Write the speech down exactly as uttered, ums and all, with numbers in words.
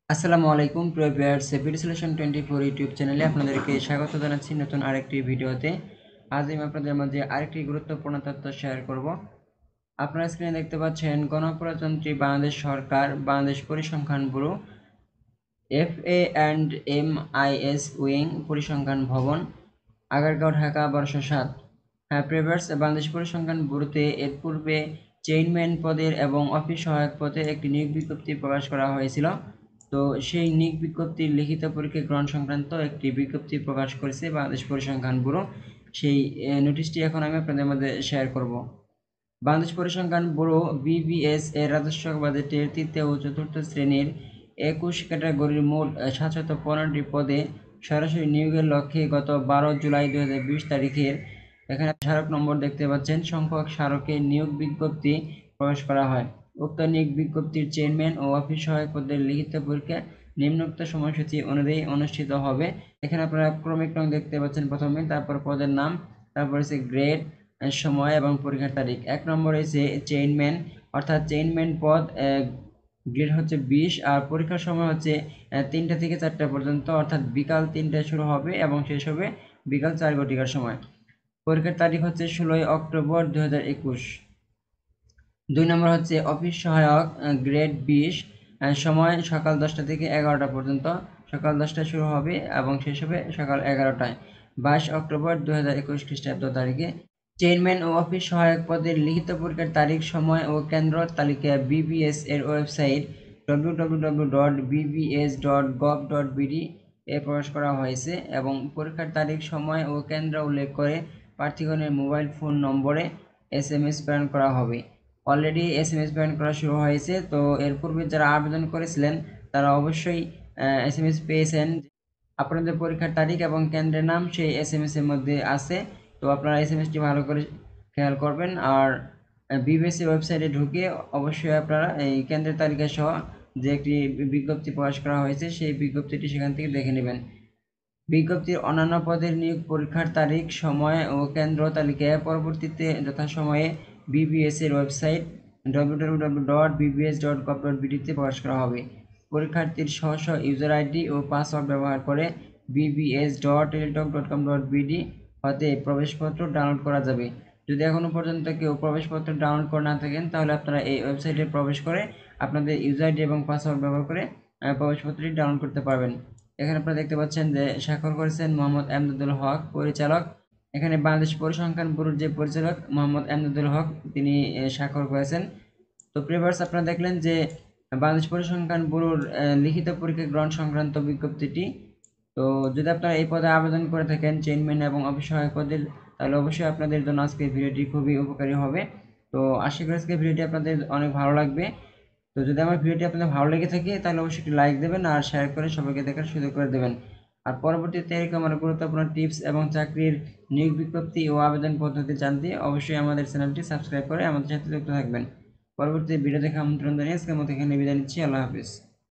আসসালামু আলাইকুম প্রিয় viewers, APD solution twenty four YouTube চ্যানেলে আপনাদেরকে স্বাগত জানাচ্ছি নতুন আরেকটি ভিডিওতে। আজ আমি আপনাদের মাঝে আরেকটি গুরুত্বপূর্ণ তথ্য শেয়ার করব। আপনারা স্ক্রিনে দেখতে পাচ্ছেন গণপ্রজাতন্ত্রী বাংলাদেশ সরকার বাংলাদেশ পরিসংখ্যান bureau F A and M I S wing পরিসংখ্যান ভবন, আগারগাঁও, ঢাকা বারোশো সাত। হ্যাঁ প্রিভিয়ার্স, বাংলাদেশ পরিসংখ্যান ব্যুরোতে এর পূর্বে চেইনম্যান পদের এবং অফিস সহায়ক পদে একটি নিয়োগ বিজ্ঞপ্তি প্রকাশ করা হয়েছিল। তো সেই নিয়োগ বিজ্ঞপ্তির লিখিত পরীক্ষা গ্রহণ সংক্রান্ত একটি বিজ্ঞপ্তি প্রকাশ করেছে বাংলাদেশ পরিসংখ্যান ব্যুরো। সেই নোটিশটি এখন আমি আপনাদের মধ্যে শেয়ার করব। বাংলাদেশ পরিসংখ্যান ব্যুরো বিবিএস এর রাজস্ব বাজেটের তৃতীয় ও চতুর্থ শ্রেণীর একুশ ক্যাটাগরির মোট সাতশত পনেরোটি পদে সরাসরি নিয়োগের লক্ষ্যে গত বারো জুলাই দুই হাজার বিশ তারিখের এখানে স্মারক নম্বর দেখতে পাচ্ছেন সংখ্যক স্মারকে নিয়োগ বিজ্ঞপ্তি প্রকাশ করা হয়। উক্ত নিয়োগ বিজ্ঞপ্তির চেয়ারম্যান ও অফিস সহায়ক পদের লিখিত পরীক্ষা নিম্নোক্ত সময়সূচি অনুযায়ী অনুষ্ঠিত হবে। এখানে আপনারা ক্রমিক রং দেখতে পাচ্ছেন প্রথমে, তারপর পদের নাম, তারপর হচ্ছে গ্রেড, সময় এবং পরীক্ষার তারিখ। এক নম্বর হচ্ছে চেইনম্যান, অর্থাৎ চেইনম্যান পদ, গ্রেড হচ্ছে বিশ, আর পরীক্ষার সময় হচ্ছে তিনটা থেকে চারটা পর্যন্ত, অর্থাৎ বিকাল তিনটায় শুরু হবে এবং শেষ হবে বিকাল চার ঘটিকার সময়। পরীক্ষার তারিখ হচ্ছে ষোলোই অক্টোবর দুই হাজার একুশ। দুই নম্বর হচ্ছে অফিস সহায়ক, গ্রেড বিশ, সময় সকাল দশটা থেকে এগারোটা পর্যন্ত, সকাল দশটায় শুরু হবে এবং শেষ হবে সকাল এগারোটায়, বাইশ অক্টোবর দুই হাজার একুশ খ্রিস্টাব্দ তারিখে। চেয়ারম্যান ও অফিস সহায়ক পদের লিখিত পরীক্ষার তারিখ, সময় ও কেন্দ্র তালিকা বিবিএস এর website W W W dot BBS dot gov dot BD এ প্রকাশ করা হয়েছে এবং পরীক্ষার তারিখ, সময় ও কেন্দ্র উল্লেখ করে প্রার্থীগণের মোবাইল ফোন নম্বরে এস এম এস প্রেরণ করা হবে। অলরেডি এস এম এস প্রেরণ করা শুরু হয়েছে। তো এর পূর্বে যারা আবেদন করেছিলেন তারা অবশ্যই এস এম এস পেয়েছেন। আপনাদের পরীক্ষার তারিখ এবং কেন্দ্রের নাম সেই এস এম এস এর মধ্যে আছে। তো আপনারা এস এম এসটি ভালো করে খেয়াল করবেন। আর বিবিএসসি ওয়েবসাইটে ঢুকে অবশ্যই আপনারা এই কেন্দ্রের তালিকা সহ যে একটি বিজ্ঞপ্তি প্রকাশ করা হয়েছে সেই বিজ্ঞপ্তিটি সেখান থেকে দেখে নেবেন। বিজ্ঞপ্তির অন্যান্য পদের নিয়োগ পরীক্ষার তারিখ, সময় ও কেন্দ্র তালিকায় পরবর্তীতে যথাসময়ে বিবিএস এর website W W W dot BBS dot gov dot বিডিতে প্রকাশ করা হবে। পরীক্ষার্থীর স্ব স্ব ইউজার আইডি ও পাসওয়ার্ড ব্যবহার করে BBS dot Teletalk dot com dot BD হতে প্রবেশপত্র ডাউনলোড করা যাবে। যদি এখনও পর্যন্ত কেউ প্রবেশপত্র ডাউনলোড করে না থাকেন তাহলে আপনারা এই ওয়েবসাইটে প্রবেশ করে আপনাদের ইউজার আইডি এবং পাসওয়ার্ড ব্যবহার করে প্রবেশপত্রটি ডাউনলোড করতে পারবেন। এখানে আপনারা দেখতে পাচ্ছেন যে স্বাক্ষর করেছেন মোহাম্মদ এমদাদুল হক, পরিচালক। এখানে বাংলাদেশ পরিসংখ্যান ব্যুরোর যে পরিচালক মোহাম্মদ এমদাদুল হক তিনি স্বাক্ষর করেছেন। তো প্রিভিয়ার্স, আপনারা দেখলেন যে বাংলাদেশ পরিসংখ্যান ব্যুরোর লিখিত পরীক্ষা গ্রহণ সংক্রান্ত বিজ্ঞপ্তিটি। তো যদি আপনারা এই পদে আবেদন করে থাকেন চেইনম্যান এবং অফিস সহায়ক পদের, তাহলে অবশ্যই আপনাদের জন্য আজকের ভিডিওটি খুবই উপকারী হবে। তো আশা করি আজকের ভিডিওটি আপনাদের অনেক ভালো লাগবে। তো যদি আমার ভিডিওটি আপনাদের ভালো লেগে থাকে তাহলে অবশ্যই একটি লাইক দেবেন আর শেয়ার করে সবাইকে দেখার সুযোগ করে দেবেন। আর পরবর্তীতে এরকম আমার গুরুত্বপূর্ণ টিপস এবং চাকরির নিয়োগ বিজ্ঞপ্তি ও আবেদন পদ্ধতি জানতে অবশ্যই আমাদের চ্যানেলটি সাবস্ক্রাইব করে আমাদের সাথে যুক্ত থাকবেন। পরবর্তী ভিডিও দেখা আমন্ত্রণ জানিয়ে আজকের মতো এখানে বিদায় নিচ্ছি। আল্লাহ হাফিজ।